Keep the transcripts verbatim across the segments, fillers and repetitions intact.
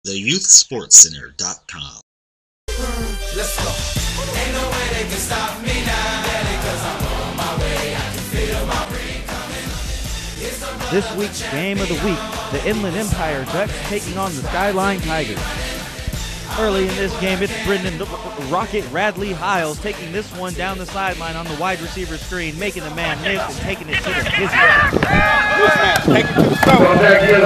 the youth sports center dot com. Let's go. Ain't no way they can stop me now, daddy, 'cause I'm on my way. I can feel my ring coming. This week's game of the week, the Inland Empire Ducks taking on the Skyline Tigers. Early in this game, it's Brendan Rocket Radley Hiles taking this one down the sideline on the wide receiver screen, making the man miss and taking it to the dizzy. Take it to the stone.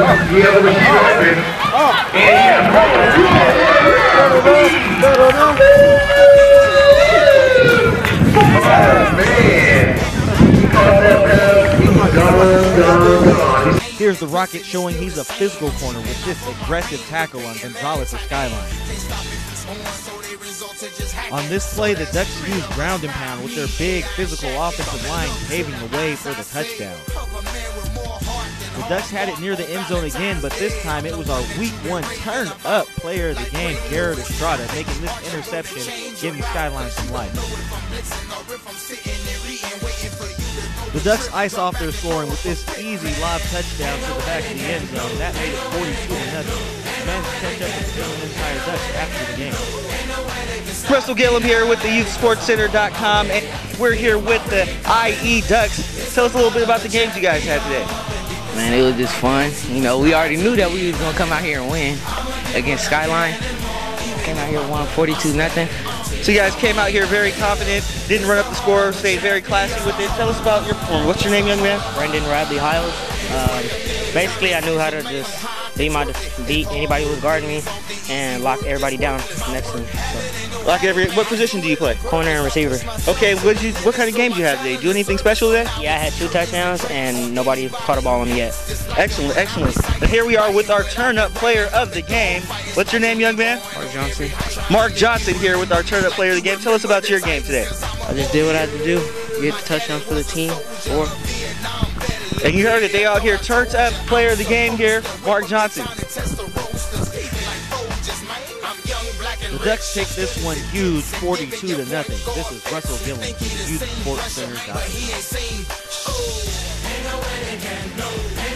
Here's the Rocket showing he's a physical corner with this aggressive tackle on Gonzalez of Skyline. On this play, the Ducks used ground and pound with their big physical offensive line paving the way for the touchdown. The Ducks had it near the end zone again, but this time it was our week one turn-up player of the game, Garrett Estrada, making this interception, giving Skyline some life. The Ducks ice off their scoring with this easy lob touchdown to the back of the end zone. That made it forty-two to nothing. Managed to catch up with the Inland Empire Ducks after the game. Russell Gillum here with the youth sports center dot com, and we're here with the I E Ducks. Tell us a little bit about the games you guys had today. Man, it was just fun. You know, we already knew that we was gonna come out here and win against Skyline. Came out here and won forty-two nothing. So you guys came out here very confident, didn't run up the score, stayed very classy with it. Tell us about your performance. What's your name, young man? Brendan Radley Hiles. Um, basically, I knew how to just beat, my, beat anybody who was guarding me and lock everybody down next to me. So. Lock every. What position do you play? Corner and receiver. Okay, what did you? What kind of games you have today? Do anything special today? Yeah, I had two touchdowns and nobody caught a ball on me yet. Excellent, excellent. And here we are with our turn-up player of the game. What's your name, young man? Mark Johnson. Mark Johnson here with our turn-up player of the game. Tell us about your game today. I just did what I had to do. Get the touchdowns for the team. Four. And you heard it. They out here turned up player of the game here, Mark Johnson. The Ducks take this one huge, forty-two to nothing. This is Russell Gillum from the youth sports center dot com.